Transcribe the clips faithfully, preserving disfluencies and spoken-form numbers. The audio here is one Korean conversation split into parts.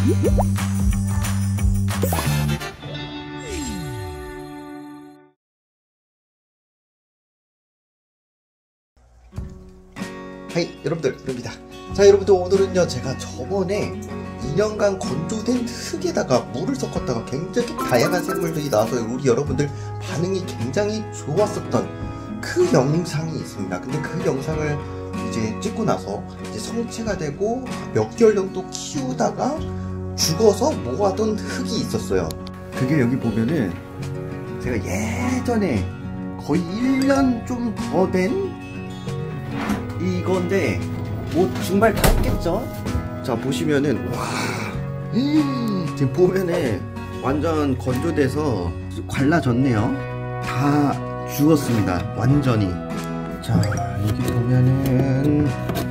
하이 여러분들, 이릅니다. 자 여러분들, 오늘은요 제가 저번에 이 년간 건조된 흙에다가 물을 섞었다가 굉장히 다양한 생물들이 나와서 우리 여러분들 반응이 굉장히 좋았었던 그 영상이 있습니다. 근데 그 영상을 이제 찍고 나서 이제 성체가 되고 몇 개월 정도 키우다가 죽어서 모아둔 흙이 있었어요. 그게 여기 보면은 제가 예전에 거의 일 년 좀 더 된 이건데 뭐 정말 다 했겠죠? 자 보시면은 와 지금 보면은 완전 건조돼서 갈라졌네요. 다 죽었습니다 완전히. 자 여기 보면은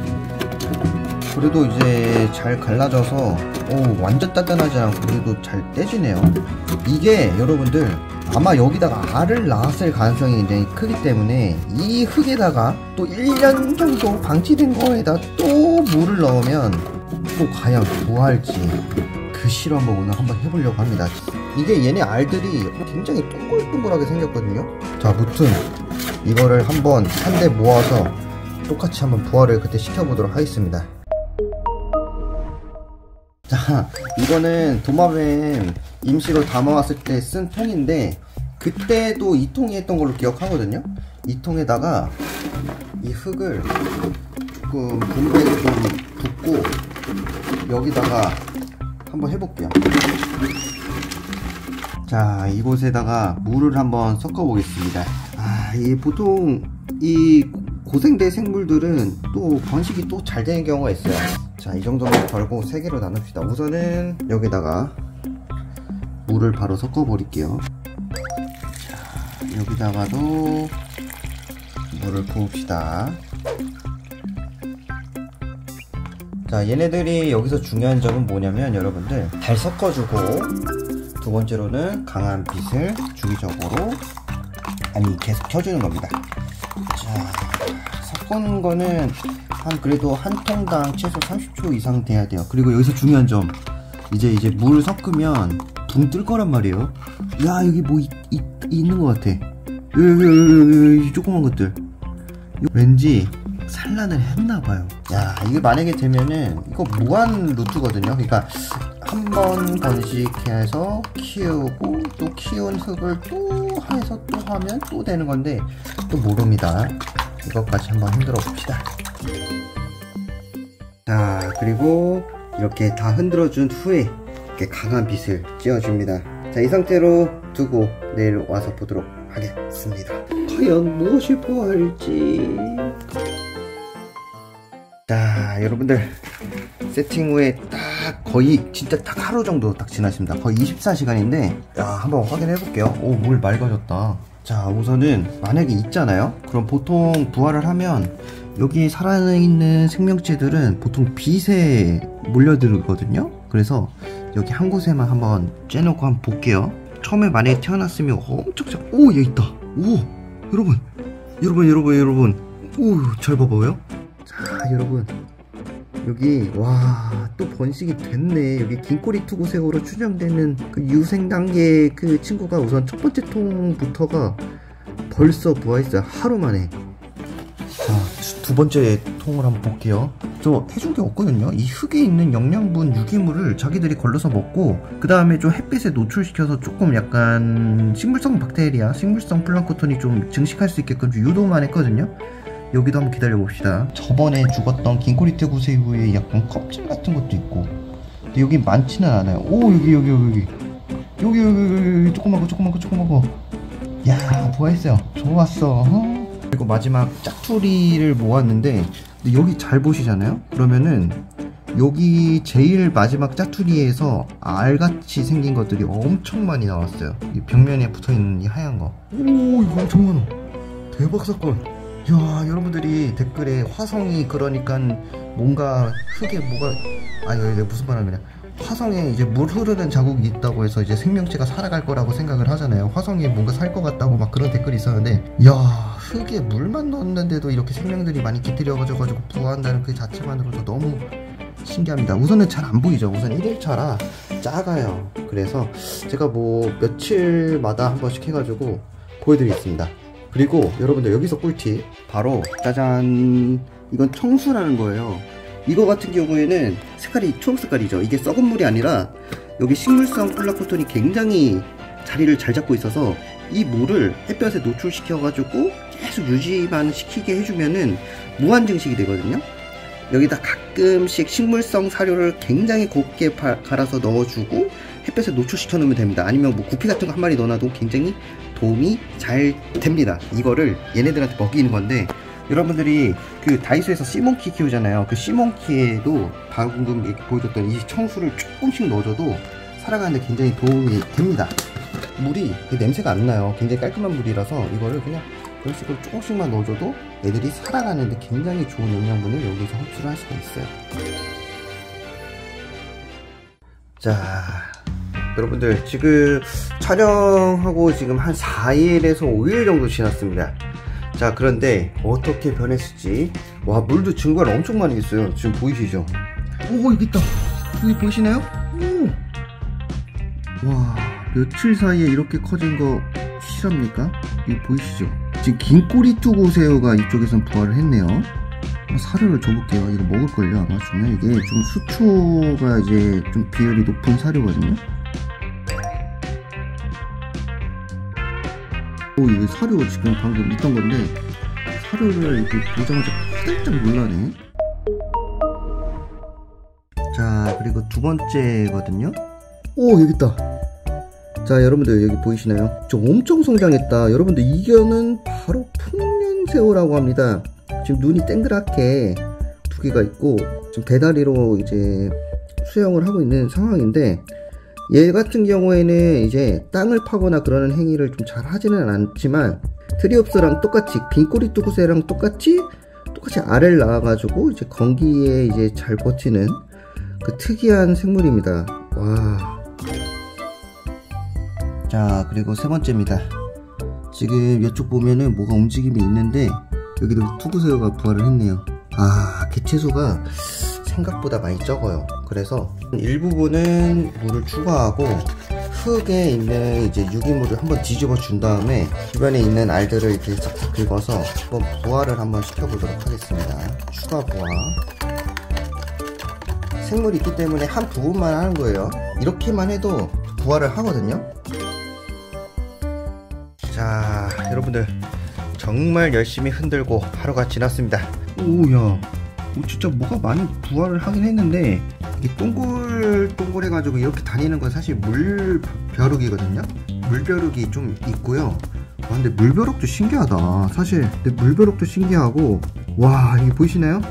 그래도 이제 잘 갈라져서 오 완전 단단하지 않고 그래도 잘 떼지네요. 이게 여러분들 아마 여기다가 알을 낳았을 가능성이 굉장히 크기 때문에 이 흙에다가 또 일 년 정도 방치된 거에다 또 물을 넣으면 또 과연 부화할지 그 실험을 오늘 한번 해보려고 합니다. 이게 얘네 알들이 굉장히 동글동글하게 생겼거든요. 자 무튼 이거를 한번 한 대 모아서 똑같이 한번 부화를 그때 시켜보도록 하겠습니다. 자 이거는 도마뱀 임시로 담아왔을 때 쓴 통인데 그때도 이 통에 했던 걸로 기억하거든요. 이 통에다가 이 흙을 조금 분배를 좀 붓고 여기다가 한번 해볼게요. 자 이곳에다가 물을 한번 섞어 보겠습니다. 아, 이 보통 이 고생대 생물들은 또 번식이 또 잘 되는 경우가 있어요. 자 이 정도면 걸고 세 개로 나눕시다. 우선은 여기다가 물을 바로 섞어 버릴게요. 자 여기다가도 물을 부읍시다. 자 얘네들이 여기서 중요한 점은 뭐냐면 여러분들 잘 섞어주고 두 번째로는 강한 빛을 주기적으로 아니 계속 켜주는 겁니다. 자 섞은 거는 한 그래도 한 통당 최소 삼십 초 이상 돼야 돼요. 그리고 여기서 중요한 점 이제 이제 물 섞으면 붕 뜰 거란 말이에요. 야 여기 뭐 이, 이, 있는 것 같아. 여기 여기 여기 여기 조그만 것들 왠지 산란을 했나봐요. 야 이게 만약에 되면은 이거 무한 루트거든요. 그러니까 한 번 번식해서 키우고 또 키운 흙을 또 해서 또 하면 또 되는 건데 또 모릅니다. 이것까지 한번 흔들어 봅시다. 자 그리고 이렇게 다 흔들어 준 후에 이렇게 강한 빛을 쬐어줍니다. 자 이 상태로 두고 내일 와서 보도록 하겠습니다. 과연 무엇이 부활할지. 자 여러분들 세팅 후에 딱 거의 진짜 딱 하루 정도 딱 지났습니다. 거의 이십사 시간인데 야 한번 확인해 볼게요. 오 물 맑아졌다. 자 우선은 만약에 있잖아요. 그럼 보통 부화를 하면 여기 살아있는 생명체들은 보통 빛에 몰려들거든요. 그래서 여기 한 곳에만 한번 쬐놓고 한번 볼게요. 처음에 만약에 태어났으면 엄청 작 오 얘 있다. 오 여러분 여러분 여러분 여러분 오 잘 봐봐요. 자 여러분 여기 와 또 번식이 됐네. 여기 긴꼬리 투구새우로 추정되는 그 유생 단계 그 친구가 우선 첫 번째 통부터가 벌써 부화했어요. 하루 만에. 자 두 번째 통을 한번 볼게요. 저 해준 게 없거든요. 이 흙에 있는 영양분 유기물을 자기들이 걸러서 먹고 그 다음에 좀 햇빛에 노출시켜서 조금 약간 식물성 박테리아, 식물성 플랑크톤이 좀 증식할 수 있게끔 좀 유도만 했거든요. 여기도 한번 기다려 봅시다. 저번에 죽었던 긴꼬리 투구새우의 약간 껍질 같은 것도 있고 근데 여기 많지는 않아요. 오 여기 여기 여기 여기 여기 여기, 여기 조그만 거 조그만 거 조그만 거. 야 부화했어요. 좋았어. 어? 그리고 마지막 짝투리를 모았는데 근데 여기 잘 보시잖아요. 그러면은 여기 제일 마지막 짝투리에서 알같이 생긴 것들이 엄청 많이 나왔어요. 이 벽면에 붙어있는 이 하얀 거. 오 이거 엄청 많아. 대박 사건. 야 여러분들이 댓글에 화성이 그러니까 뭔가 흙에 뭐가 아니 내가 무슨 말 하냐 화성에 이제 물 흐르는 자국이 있다고 해서 이제 생명체가 살아갈 거라고 생각을 하잖아요. 화성에 뭔가 살 것 같다고 막 그런 댓글이 있었는데 야 흙에 물만 넣었는데도 이렇게 생명들이 많이 깃들여가지고 부화한다는 그 자체만으로도 너무 신기합니다. 우선은 잘 안 보이죠. 우선 일 일차라 작아요. 그래서 제가 뭐 며칠마다 한 번씩 해가지고 보여드리겠습니다. 그리고 여러분들 여기서 꿀팁, 바로 짜잔, 이건 청수라는 거예요. 이거 같은 경우에는 색깔이 초록 색깔이죠. 이게 썩은 물이 아니라 여기 식물성 콜라코톤이 굉장히 자리를 잘 잡고 있어서 이 물을 햇볕에 노출시켜 가지고 계속 유지만 시키게 해주면은 무한 증식이 되거든요. 여기다 가끔씩 식물성 사료를 굉장히 곱게 갈아서 넣어주고 햇볕에 노출시켜 놓으면 됩니다. 아니면 뭐 구피 같은 거 한 마리 넣어놔도 굉장히 도움이 잘 됩니다. 이거를 얘네들한테 먹이는 건데, 여러분들이 그 다이소에서 씨몽키 키우잖아요. 그 씨몽키에도 방금 보여줬던 이 청수를 조금씩 넣어줘도 살아가는데 굉장히 도움이 됩니다. 물이 냄새가 안 나요. 굉장히 깔끔한 물이라서 이거를 그냥 이런 식으로 조금씩만 넣어줘도 애들이 살아가는데 굉장히 좋은 영양분을 여기서 흡수를 할 수가 있어요. 자, 여러분들 지금 촬영하고 지금 한 사 일에서 오 일 정도 지났습니다. 자, 그런데 어떻게 변했을지. 와, 물도 증발을 엄청 많이 했어요. 지금 보이시죠? 오, 여기 있다. 여기 보이시나요? 오. 와, 며칠 사이에 이렇게 커진 거 실합니까? 이거 보이시죠? 지금 긴 꼬리 투구새우가 이쪽에선 부화를 했네요. 사료를 줘볼게요. 이거 먹을걸요, 아마 주면. 이게 좀 수초가 이제 좀 비율이 높은 사료거든요. 오, 이거 사료 지금 방금 있던 건데 사료를 이렇게 보자마자 살짝 놀라네. 자, 그리고 두 번째거든요. 오, 여기 있다. 자, 여러분들 여기 보이시나요? 저 엄청 성장했다. 여러분들 이거는 바로 풍년새우라고 합니다. 지금 눈이 땡그랗게 두 개가 있고 지금 대다리로 이제 수영을 하고 있는 상황인데, 얘 같은 경우에는 이제 땅을 파거나 그러는 행위를 좀 잘 하지는 않지만 트리옵스랑 똑같이 빈꼬리 투구새랑 똑같이 똑같이 알을 낳아가지고 이제 건기에 이제 잘 버티는 그 특이한 생물입니다. 와. 자, 그리고 세 번째입니다. 지금 이쪽 보면은 뭐가 움직임이 있는데 여기도 투구새우가 부화를 했네요. 아, 개체수가 생각보다 많이 적어요. 그래서 일부분은 물을 추가하고 흙에 있는 이제 유기물을 한번 뒤집어 준 다음에 주변에 있는 알들을 이렇게 싹싹 긁어서 한번 부화를 한번 시켜보도록 하겠습니다. 추가 부화. 생물이 있기 때문에 한 부분만 하는 거예요. 이렇게만 해도 부화를 하거든요. 자, 여러분들 정말 열심히 흔들고 하루가 지났습니다. 오야, 오, 진짜 뭐가 많이 부화를 하긴 했는데 이게 동글동글 해가지고 이렇게 다니는 건 사실 물벼룩이거든요. 물벼룩이 좀 있고요. 와, 근데 물벼룩도 신기하다. 사실 근데 물벼룩도 신기하고, 와, 이게 보이시나요?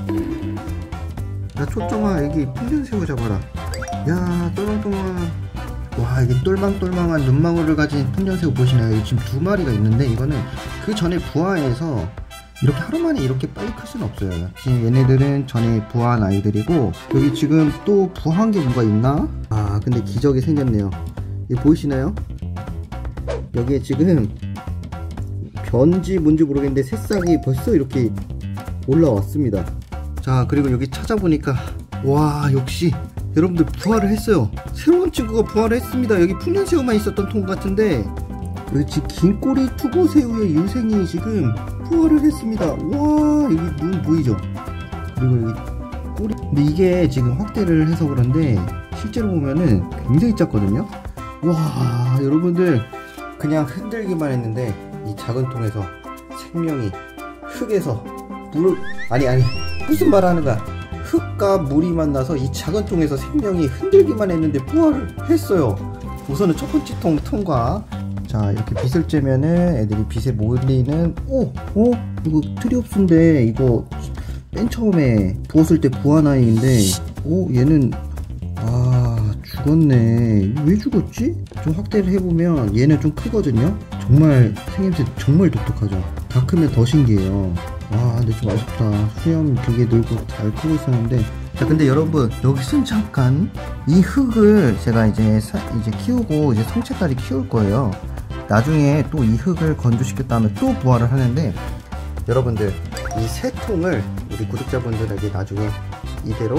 야, 초점아, 여기 풍년새우 잡아라. 야, 똘망똘망. 와, 이게 똘망똘망한 눈망울을 가진 풍년새우 보시나요? 지금 두 마리가 있는데 이거는 그 전에 부화해서 이렇게 하루 만에 이렇게 빨리 클 수는 없어요. 지금 얘네들은 전에 부화한 아이들이고, 여기 지금 또 부화한 게 뭐가 있나? 아, 근데 기적이 생겼네요. 이거 보이시나요? 여기에 지금 변지 뭔지 모르겠는데 새싹이 벌써 이렇게 올라왔습니다. 자, 그리고 여기 찾아보니까 와, 역시 여러분들 부화를 했어요. 새로운 친구가 부화를 했습니다. 여기 풍년새우만 있었던 통 같은데 여기 지금 긴꼬리 투구새우의 유생이 지금 부화를 했습니다. 와, 여기 눈 보이죠? 그리고 여기 꼬리. 근데 이게 지금 확대를 해서 그런데 실제로 보면은 굉장히 작거든요. 와, 여러분들 그냥 흔들기만 했는데 이 작은 통에서 생명이 흙에서 물, 아니 아니 무슨 말 하는 거야. 흙과 물이 만나서 이 작은 통에서 생명이 흔들기만 했는데 부화를 했어요. 우선은 첫 번째 통 통과. 자, 이렇게 빛을 쬐면은 애들이 빛에 몰리는. 오! 어? 이거 트리옵스인데 이거 맨 처음에 부었을 때 부화한 아이인데, 오, 얘는 아, 죽었네. 왜 죽었지? 좀 확대를 해보면 얘는 좀 크거든요. 정말 생김새 정말 독특하죠. 다 크면 더 신기해요. 아, 근데 좀 아쉽다. 수염 되게 늘고 잘 크고 있었는데. 자, 근데 여러분 여기선 잠깐 이 흙을 제가 이제 사, 이제 키우고 이제 성체까지 키울 거예요. 나중에 또 이 흙을 건조시켰 다음에 또 부화를 하는데, 여러분들 이 세 통을 우리 구독자분들에게 나중에 이대로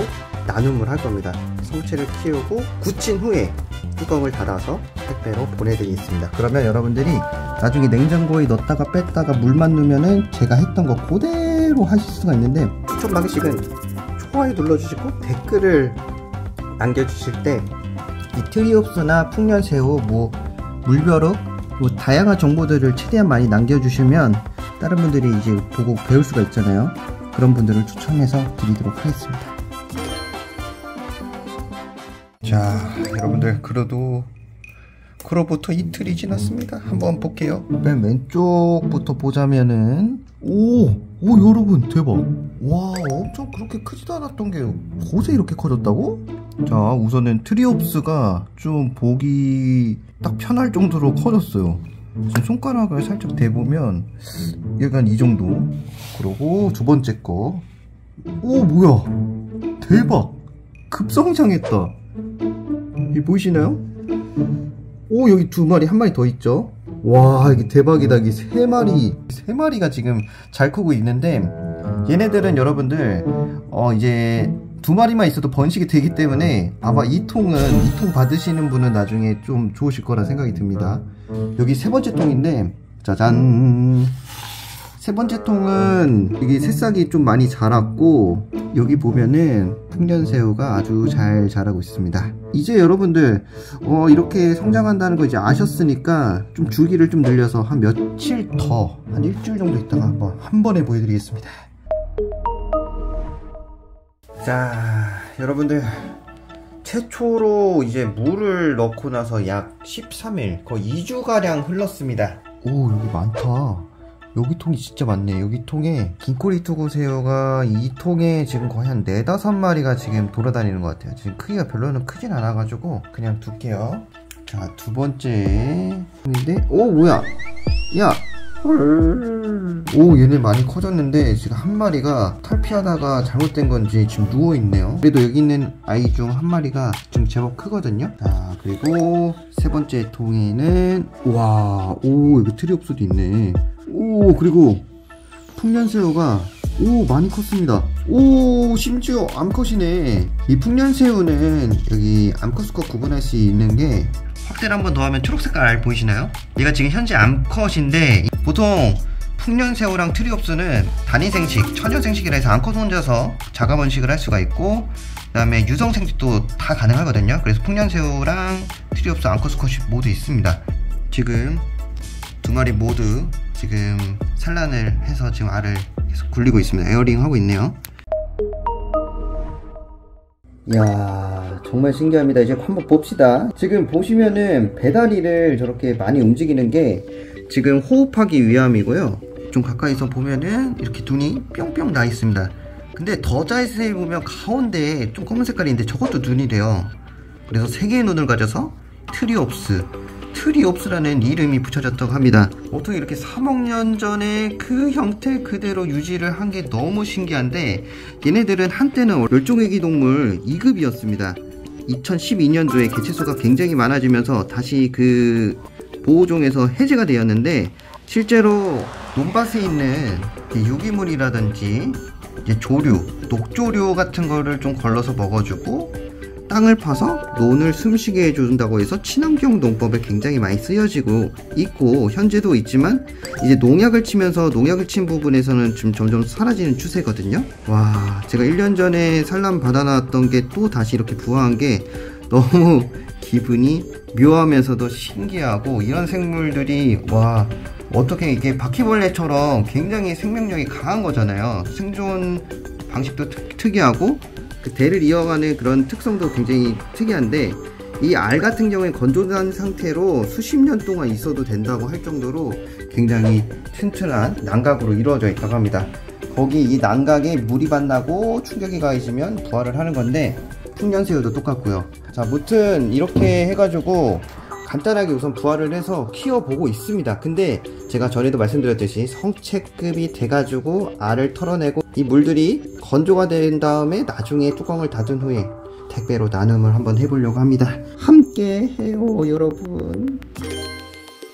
나눔을 할 겁니다. 성체를 키우고 굳힌 후에 뚜껑을 닫아서 택배로 보내드리겠습니다. 그러면 여러분들이 나중에 냉장고에 넣었다가 뺐다가 물만 넣으면은 제가 했던 거 그대로 하실 수가 있는데, 추천 방식은 좋아요 눌러주시고 댓글을 남겨주실 때 이 트리옵스나 풍년새우, 뭐 물벼룩, 뭐 다양한 정보들을 최대한 많이 남겨주시면 다른 분들이 이제 보고 배울 수가 있잖아요. 그런 분들을 추천해서 드리도록 하겠습니다. 자, 여러분들, 그래도 그로부터 이틀이 지났습니다. 한번 볼게요. 맨 왼쪽부터 보자면은, 오! 오, 여러분, 대박! 와, 엄청 그렇게 크지도 않았던 게 곳에 이렇게 커졌다고? 자, 우선은 트리옵스가 좀 보기 딱 편할 정도로 커졌어요. 지금 손가락을 살짝 대보면 약간 이 정도. 그리고 두 번째 거, 오, 뭐야, 대박! 급성장했다. 이 보이시나요? 오, 여기 두 마리, 한 마리 더 있죠? 와, 이게 대박이다. 이게 세 마리, 세 마리가 지금 잘 크고 있는데, 얘네들은 여러분들, 어, 이제 두 마리만 있어도 번식이 되기 때문에 아마 이 통은, 이 통 받으시는 분은 나중에 좀 좋으실 거라 생각이 듭니다. 여기 세 번째 통인데, 짜잔. 세 번째 통은 이게 새싹이 좀 많이 자랐고, 여기 보면은 풍년새우가 아주 잘 자라고 있습니다. 이제 여러분들 어 이렇게 성장한다는 거 이제 아셨으니까 좀 주기를 좀 늘려서 한 며칠 더, 한 일주일 정도 있다가 한번 한 번에 보여드리겠습니다. 자, 여러분들, 최초로 이제 물을 넣고 나서 약 십삼 일, 거의 이 주가량 흘렀습니다. 오, 여기 많다. 여기 통이 진짜 많네. 여기 통에 긴꼬리 투구새우가 이 통에 지금 거의 한 네다섯 마리가 지금 돌아다니는 것 같아요. 지금 크기가 별로는 크진 않아가지고 그냥 둘게요. 자, 두 번째 통인데, 오, 뭐야, 야, 오, 얘네 많이 커졌는데 지금 한 마리가 탈피하다가 잘못된 건지 지금 누워있네요. 그래도 여기 있는 아이 중 한 마리가 좀 제법 크거든요. 자, 그리고 세 번째 통에는, 와, 오, 여기 트리옵스도 있네. 오, 그리고 풍년새우가, 오, 많이 컸습니다. 오, 심지어 암컷이네. 이 풍년새우는 여기 암컷 수컷 구분할 수 있는 게, 확대를 한번 더 하면 초록색깔 보이시나요? 얘가 지금 현재 암컷인데, 보통 풍년새우랑 트리옵스는 단위생식, 천연생식이라 해서 암컷 혼자서 자가 번식을 할 수가 있고, 그 다음에 유성생식도 다 가능하거든요. 그래서 풍년새우랑 트리옵스, 암컷 수컷이 모두 있습니다. 지금 두 마리 모두 지금 산란을 해서 지금 알을 계속 굴리고 있습니다. 에어링 하고 있네요. 이야, 정말 신기합니다. 이제 한번 봅시다. 지금 보시면은 배다리를 저렇게 많이 움직이는 게 지금 호흡하기 위함이고요. 좀 가까이서 보면은 이렇게 눈이 뿅뿅 나 있습니다. 근데 더 자세히 보면 가운데에 좀 검은 색깔인데 저것도 눈이래요. 그래서 세 개의 눈을 가져서 트리옵스, 트리옵스라는 이름이 붙여졌다고 합니다. 어떻게 이렇게 삼억 년 전에 그 형태 그대로 유지를 한 게 너무 신기한데, 얘네들은 한때는 멸종위기동물 이 급이었습니다. 이천십이 년도에 개체수가 굉장히 많아지면서 다시 그 보호종에서 해제가 되었는데, 실제로 논밭에 있는 유기물이라든지 이제 조류, 녹조류 같은 거를 좀 걸러서 먹어주고, 땅을 파서 논을 숨쉬게 해준다고 해서 친환경 농법에 굉장히 많이 쓰여지고 있고, 현재도 있지만 이제 농약을 치면서 농약을 친 부분에서는 좀 점점 사라지는 추세거든요. 와, 제가 일 년 전에 산란 받아놨던 게 또 다시 이렇게 부화한 게 너무 기분이 묘하면서도 신기하고, 이런 생물들이, 와, 어떻게 이게 바퀴벌레처럼 굉장히 생명력이 강한 거잖아요. 생존 방식도 특, 특이하고 그 대를 이어가는 그런 특성도 굉장히 특이한데, 이 알 같은 경우에 건조한 상태로 수십 년 동안 있어도 된다고 할 정도로 굉장히 튼튼한 난각으로 이루어져 있다고 합니다. 거기 이 난각에 물이 반나고 충격이 가해지면 부화를 하는 건데, 풍년새우도 똑같고요. 자, 무튼 이렇게 해가지고 간단하게 우선 부화를 해서 키워보고 있습니다. 근데 제가 전에도 말씀드렸듯이 성체급이 돼가지고 알을 털어내고 이 물들이 건조가 된 다음에 나중에 뚜껑을 닫은 후에 택배로 나눔을 한번 해보려고 합니다. 함께 해요, 여러분.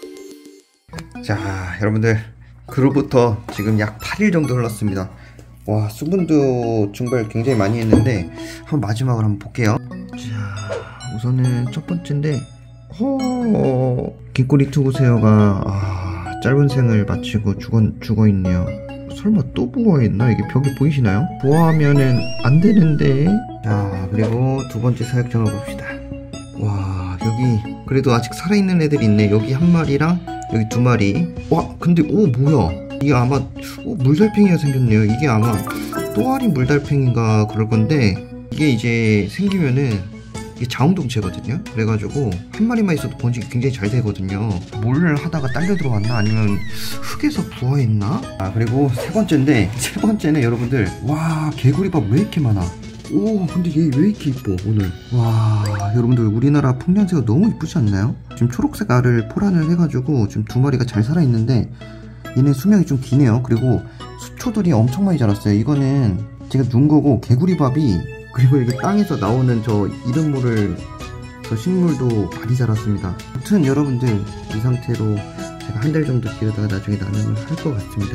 자, 여러분들, 그로부터 지금 약 팔 일 정도 흘렀습니다. 와, 수분도 증발 굉장히 많이 했는데 한번 마지막으로 한번 볼게요. 자, 우선은 첫 번째인데 허 긴꼬리 투구새우가 아, 짧은 생을 마치고 죽어, 죽어있네요. 설마 또 부화했나? 이게 벽에 보이시나요? 부화하면은 안 되는데. 자, 그리고 두 번째 사육장을 봅시다. 와, 여기 그래도 아직 살아있는 애들이 있네. 여기 한 마리랑 여기 두 마리. 와, 근데 오 뭐야, 이게 아마 오, 물달팽이가 생겼네요. 이게 아마 또아리 물달팽이가 그럴 건데, 이게 이제 생기면은 이게 자웅동체거든요. 그래가지고 한 마리만 있어도 번식이 굉장히 잘 되거든요. 뭘 하다가 딸려 들어왔나, 아니면 흙에서 부화했나? 아, 그리고 세 번째인데, 세 번째는 여러분들, 와, 개구리밥 왜 이렇게 많아? 오, 근데 얘 왜 이렇게 이뻐 오늘. 와, 여러분들 우리나라 풍년새우 너무 이쁘지 않나요? 지금 초록색 알을 포란을 해가지고 지금 두 마리가 잘 살아있는데, 얘네 수명이 좀 기네요. 그리고 수초들이 엄청 많이 자랐어요. 이거는 제가 눈 거고, 개구리밥이, 그리고 여기 땅에서 나오는 저 이름모를 저 식물도 많이 자랐습니다. 아무튼 여러분들, 이 상태로 제가 한 달 정도 기르다가 나중에 나눔을 할 것 같습니다.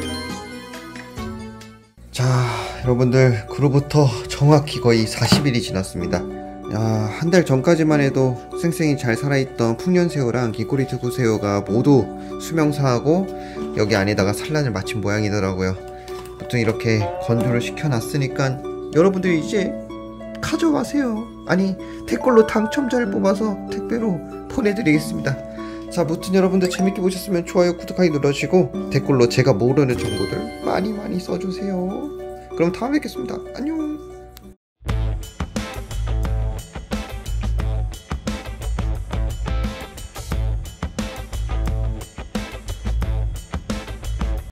자, 여러분들, 그로부터 정확히 거의 사십 일이 지났습니다. 야, 한 달 전까지만 해도 쌩쌩이 잘 살아있던 풍년새우랑 긴꼬리 투구새우가 모두 수명사하고 여기 안에다가 산란을 마친 모양이더라고요. 보통 이렇게 건조를 시켜놨으니까 여러분들 이제 가져가세요. 아니, 댓글로 당첨자를 뽑아서 택배로 보내드리겠습니다. 자, 무튼 여러분들 재밌게 보셨으면 좋아요, 구독하기 눌러주시고 댓글로 제가 모르는 정보들 많이 많이 써주세요. 그럼 다음에 뵙겠습니다. 안녕.